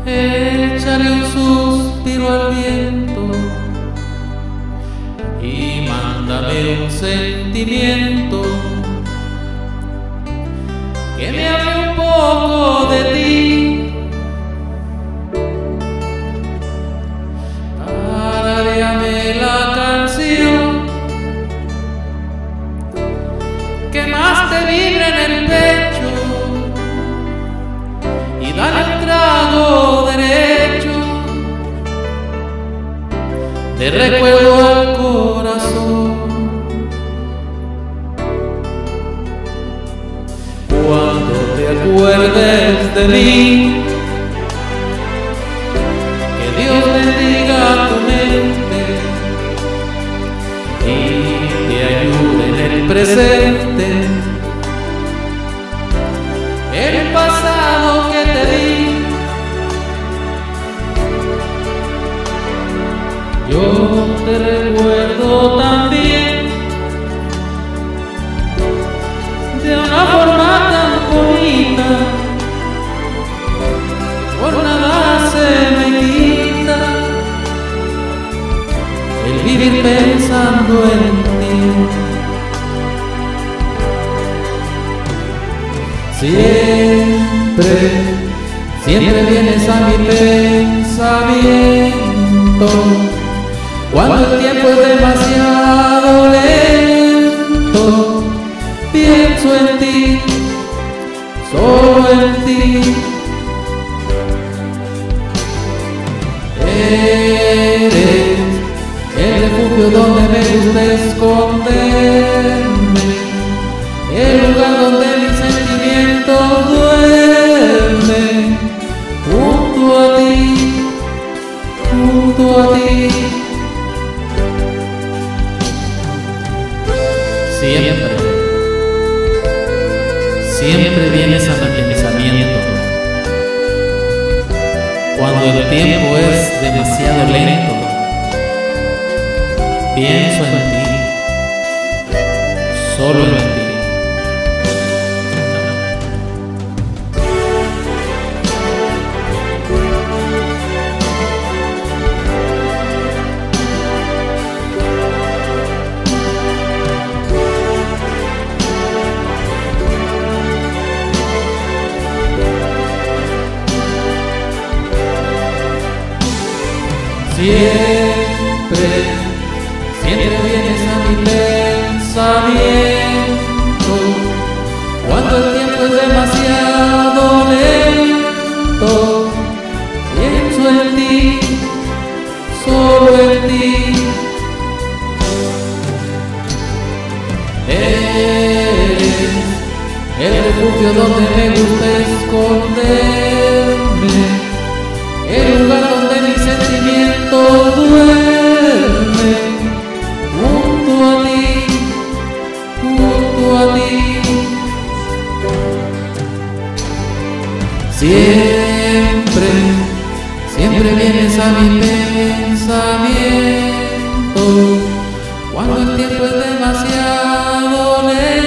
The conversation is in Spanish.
Échale un suspiro al viento y mándame un sentimiento que me hable un poco de ti. Tararéame la canción que más te vibra en el pecho y dale el trago derecho de recuerdo al corazón. Cuando te acuerdes de mí, que Dios bendiga tu mente y te ayude en el presente. El pasado que te di, yo te recuerdo también de una forma tan bonita, por nada se me quita el vivir pensando en ti. Siempre vienes a mi pensamiento cuando el tiempo es demasiado lento. Pienso en ti, solo en ti. Eres el refugio donde me gusta esconderme, el lugar donde mis sentimientos duermen, junto a ti, junto a ti. Siempre vienes a mi pensamiento cuando el tiempo es demasiado lento. Pienso en ti, solo en ti. Siempre vienes a mi pensamiento cuando el tiempo es demasiado lento. Pienso en ti, solo en ti. Eres el refugio donde me gusta esconderme, el lugar donde mis sentimientos duermen, junto a ti, junto a ti. Siempre vienes a mi pensamiento cuando el tiempo es demasiado lento.